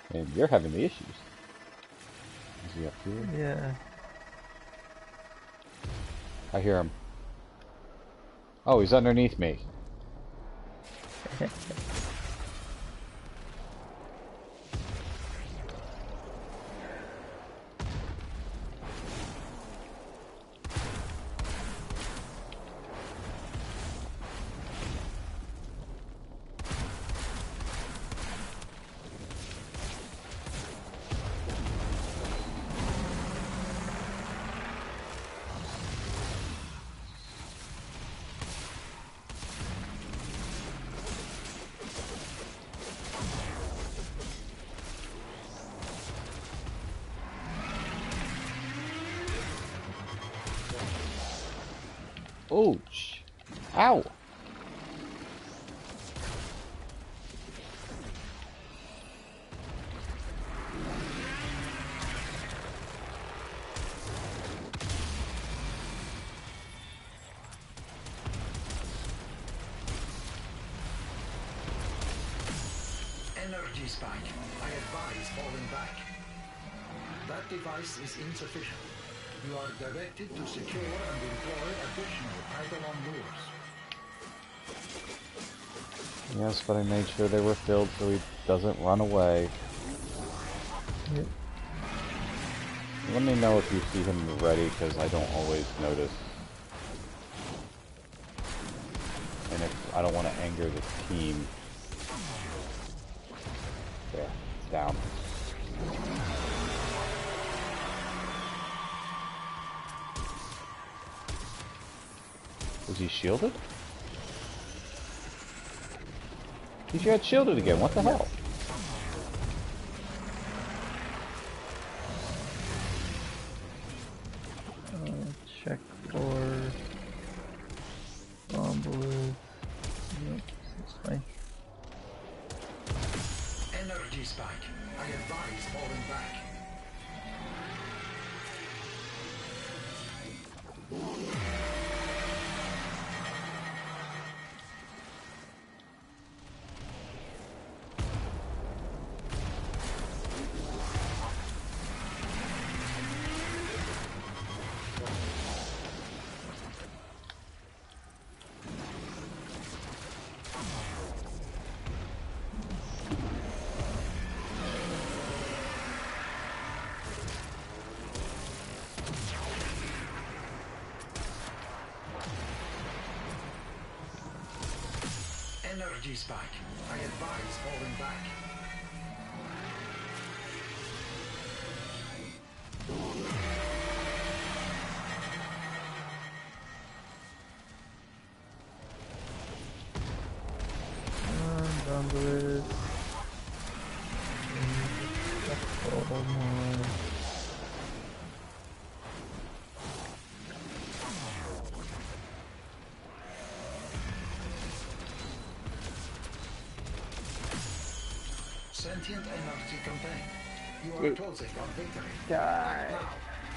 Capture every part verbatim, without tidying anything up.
And you're having the issues. Is he up here? Yeah. I hear him. Oh, he's underneath me. Ouch. Ow. Energy spike. I advise falling back. That device is insufficient. You are directed to secure and employ additional Tridolon lures. Yes, but I made sure they were filled so he doesn't run away. Yep. Let me know if you see him ready, because I don't always notice. And if I don't want to anger the team. There, it's down. Was he shielded? He got shielded again, what the hell? Uh, check for bomb balloons. Yep, that's fine. Energy spike. I advise falling back. Energy spike. I advise falling back. Bomb balloons. Oh my. Sentient energy contained. You are closing on victory. Die. Now.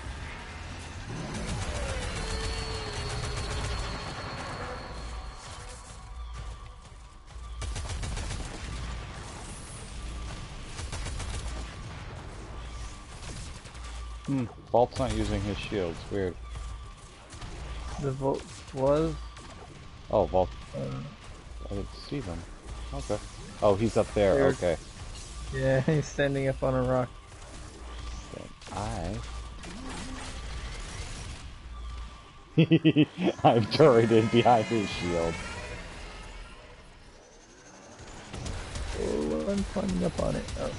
Hmm, Vault's not using his shields, weird. The vote was. Oh, Vault. Um, I didn't see them. Okay. Oh, he's up there, Weird. okay. yeah, he's standing up on a rock. Then I... I'm turreted behind his shield. Oh, I'm climbing up on it. Oh.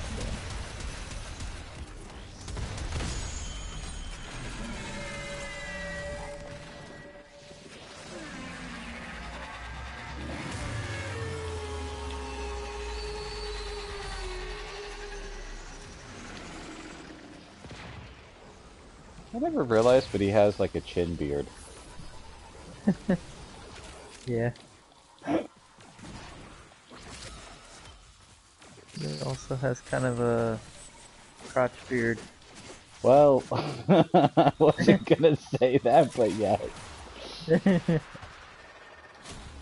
I never realized, but he has like a chin beard. Yeah. He also has kind of a crotch beard. Well, I wasn't gonna say that, but yes.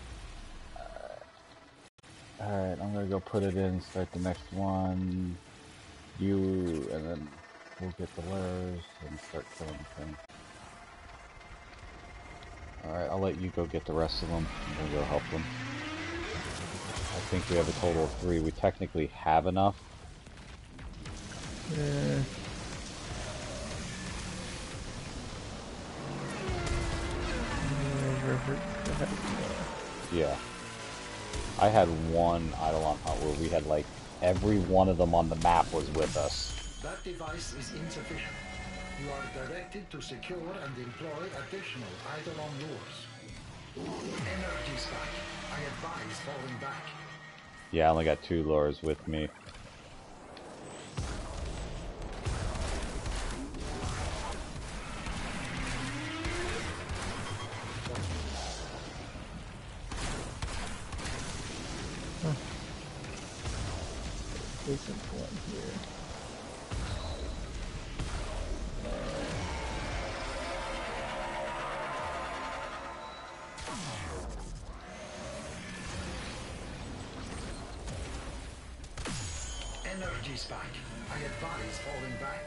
Alright, I'm gonna go put it in, start the next one. You, and then we'll get the lares and start killing things. Alright, I'll let you go get the rest of them. I'm gonna go help them. I think we have a total of three. We technically have enough. Yeah. Yeah. I had one Eidolon hunt where we had like every one of them on the map was with us. That device is insufficient. You are directed to secure and employ additional Eidolon lures. Energy spike. I advise falling back. Yeah, I only got two lures with me. Huh. Decent one here. Energy spike. I advise falling back.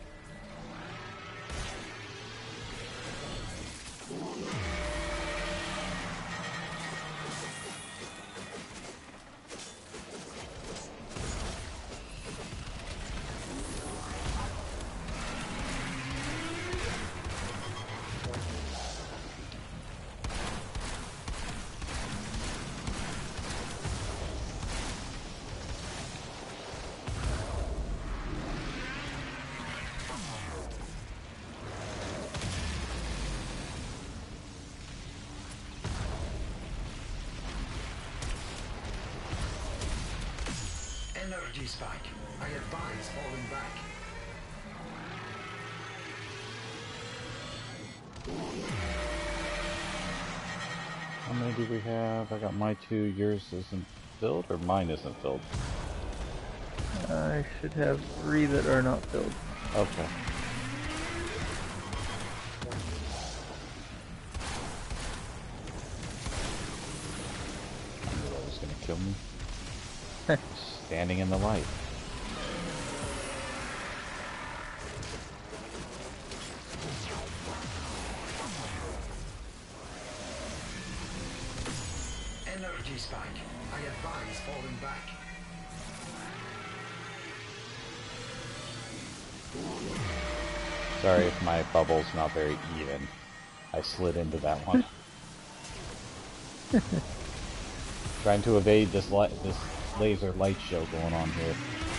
Energy spike. I advise falling back. How many do we have? I got my two. Yours isn't filled, or mine isn't filled? I should have three that are not filled. Okay. I knew that was gonna kill me. Standing in the light. Energy spike. I advise falling back. Sorry if my bubble's not very even. I slid into that one. Trying to evade this light, this laser light show going on here.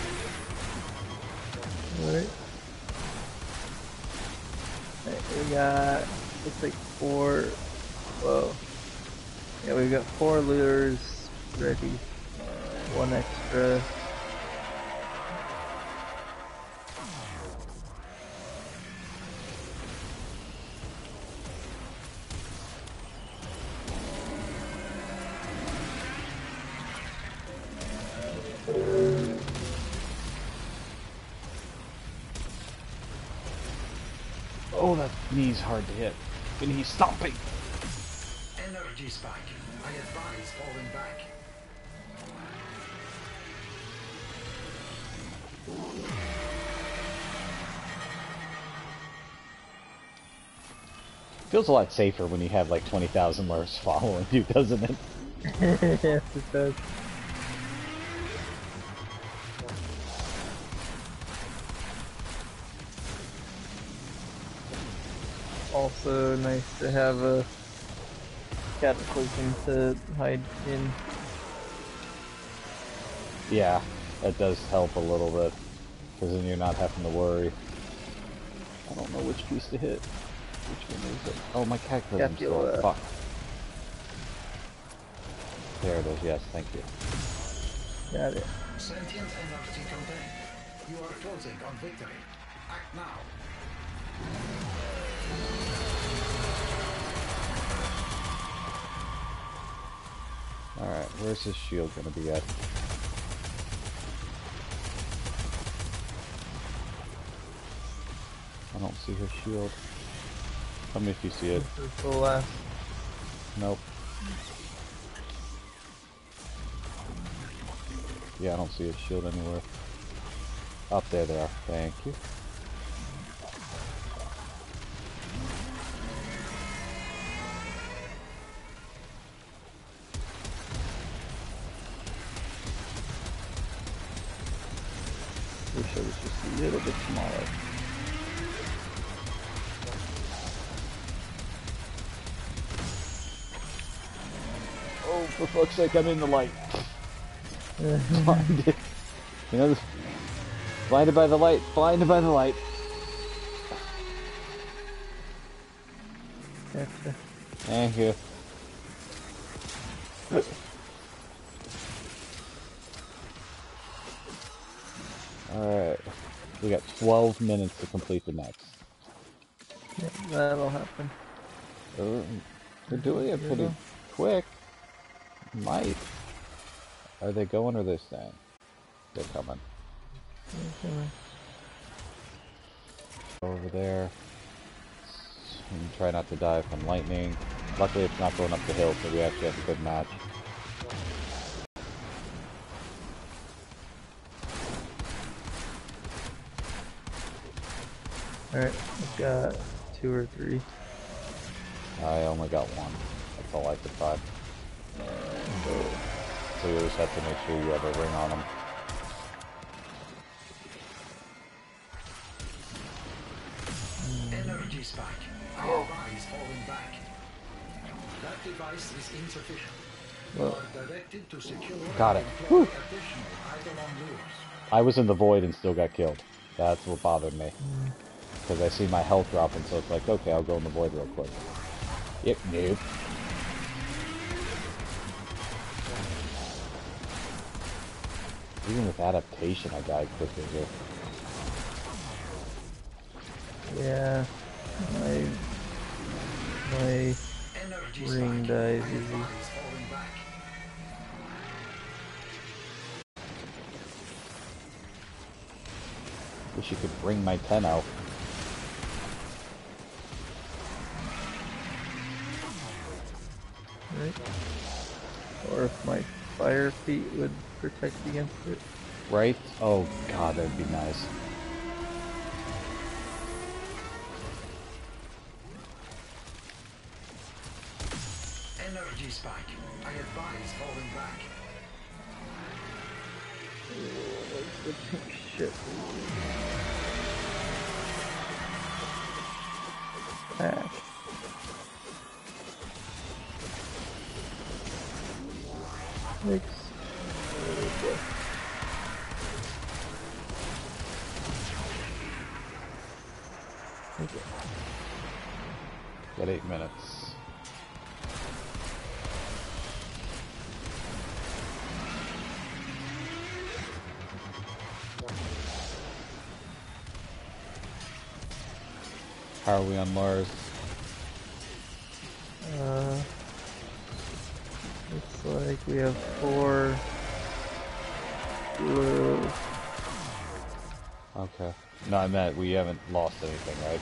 Alright. Alright, we got, looks like four, whoa. Yeah, we've got four lures ready. Uh, one extra. Oh, that knee's hard to hit. The knee's stomping. Energy spike. I advise falling back. Feels a lot safer when you have like twenty thousand lures following you, doesn't it? Yes, it does. Also nice to have a cataclysm to hide in. Yeah, that does help a little bit, because then you're not having to worry. I don't know which piece to hit. Which one is it? Oh, my cataclysm still. Fuck. There it is, yes, thank you. Got it. Sentient energy contained. You are closing on victory. Act now. Alright, where's his shield gonna be at? I don't see his shield. Tell me if you see it. This is the last. Nope. Yeah, I don't see his shield anywhere. Up there they are. Thank you. Wish I was just a little bit smaller. Oh, for fuck's sake, I'm in the light. Blinded. You know, this, blinded by the light, blinded by the light. Gotcha. Thank you. Alright. We got twelve minutes to complete the next. Yeah, that'll happen. Uh, they're doing it pretty quick. Might. Are they going or are they staying? They're coming. They're coming. Over there. And try not to die from lightning. Luckily it's not going up the hill, so we actually have a good match. Alright, I've got two or three. I only got one. That's all I could find. So you just have to make sure you have a ring on them. Energy spike. Our advise falling back. That device is insufficient. You are directed to secure Got it. and deploy additional Tridolon lures. I was in the void and still got killed. That's what bothered me. Because I see my health dropping, so it's like, okay, I'll go in the void real quick. Yep, nope. Even with adaptation, I died quickly here. Yeah, my my ring dies easy. Wish you could bring my ten out. Right? Or if my fire feet would protect against it. Right? Oh god, that'd be nice. Energy spike. I advise falling back. Shit. Ah. Six. Okay. Got eight minutes. How are we on Mars? Uh, looks like we have four blue. Okay. No, I meant we haven't lost anything, right?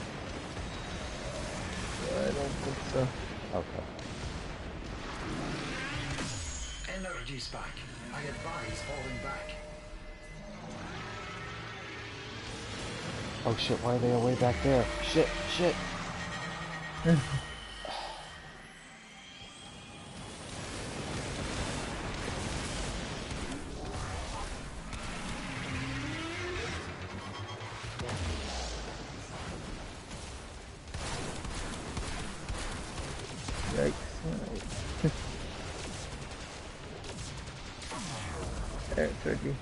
I don't think so. Okay. Energy spike. I advise falling back. Oh shit, why are they all way back there? Shit, shit! Yikes. There, it's ready.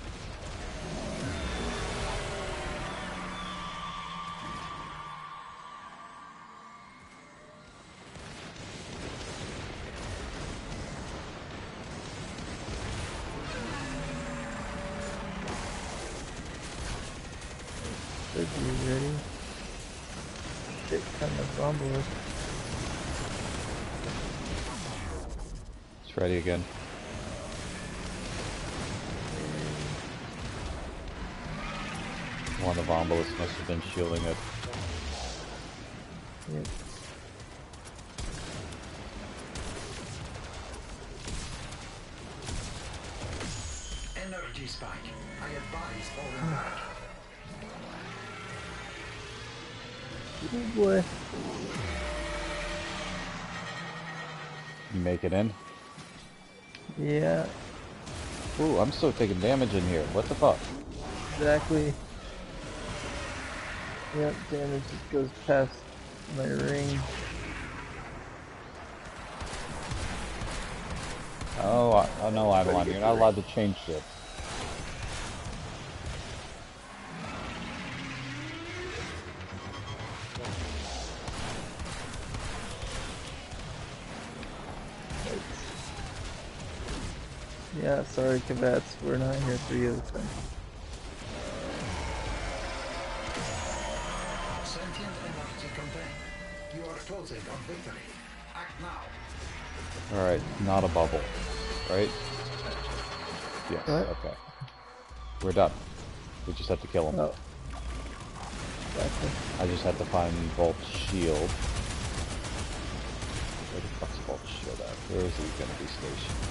Should be ready. Shit, kind of bumble. It's ready again. One of the Vombalus must have been shielding it. Yep. Energy spike. I advise falling back. Oh boy. You make it in? Yeah, Ooh, I'm still taking damage in here. What the fuck? exactly. Yep, damage just goes past my ring. Oh, I, oh no, Avalon, you're not allowed to change shit. Yeah, sorry, Kavats, we're not here for you this time. Sentient energy contained. You are closing on victory. Act now. Alright, not a bubble, right? Yes, What? okay. We're done. We just have to kill him. Oh. Exactly. I just have to find Volt's shield. Where the fuck's Volt's shield at? Where is he gonna be stationed?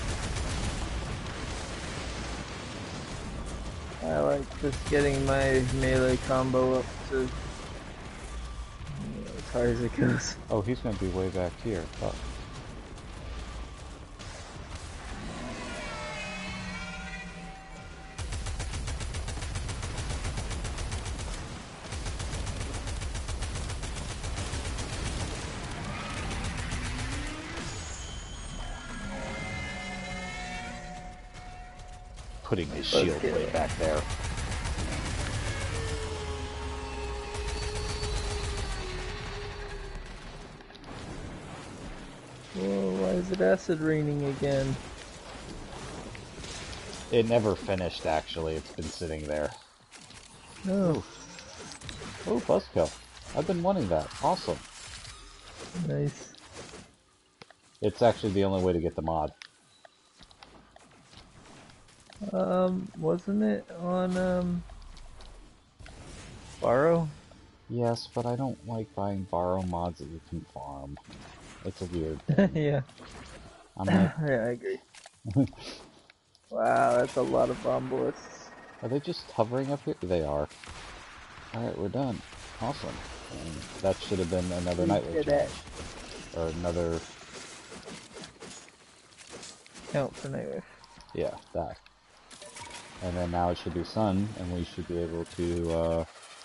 I like just getting my melee combo up to you know, as high as it goes. Oh, he's gonna be way back here. Fuck. Putting his shield way back there. Whoa, why is it acid raining again? It never finished, actually. It's been sitting there. No. Oh, Buzzkill. I've been wanting that. Awesome. Nice. It's actually the only way to get the mod. Um, wasn't it on, um, Borrow? Yes, but I don't like buying borrow mods that you can farm. It's a weird thing. Yeah. I'm like... Yeah, I agree. Wow, that's a lot of bombolists. Are they just hovering up here? They are. Alright, we're done. Awesome. And that should have been another nightly challenge. Or another... Count for nightly. Yeah, that. And then now it should be sun, and we should be able to, uh...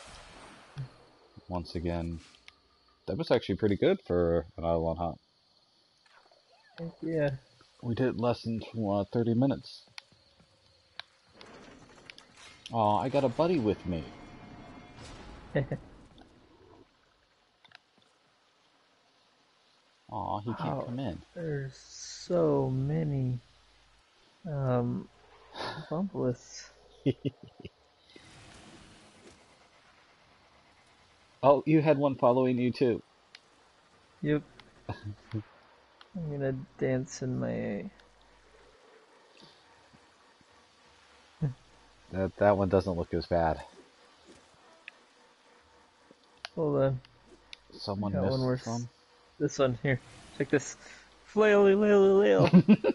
once again... That was actually pretty good for an Avalon hunt. Heck yeah. We did less than uh, thirty minutes. Aw, I got a buddy with me. Aw, he can't Wow, come in. there's so many, um, bombolists. Oh, you had one following you too. Yep. I'm gonna dance in my... That that one doesn't look as bad. Hold on. Someone Got missed one worse. some. This one, here. Check this. Flaily, laily,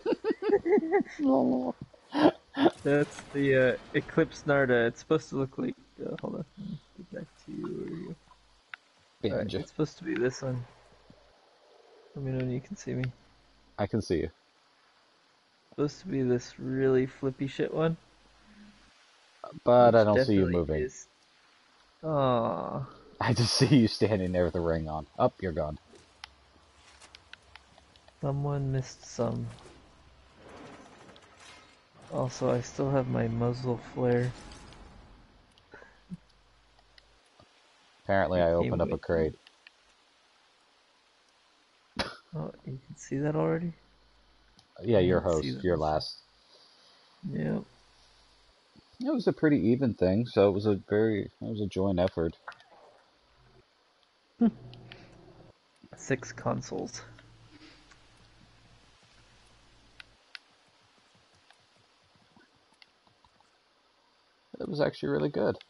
lail. That's the, uh, Eclipse Narda. It's supposed to look like... Uh, hold on. Let me get back to you. Where are you? Alright, it's supposed to be this one. Let me know when you can see me. I can see you. It's supposed to be this really flippy shit one. But I don't see you moving. Is... Aww. I just see you standing there with the ring on. Up, you're gone. Someone missed some. Also, I still have my muzzle flare. Apparently I opened up a crate. Oh, you can see that already? Yeah, your host, your last. Yep. It was a pretty even thing, so it was a very, it was a joint effort. Six consoles. It was actually really good.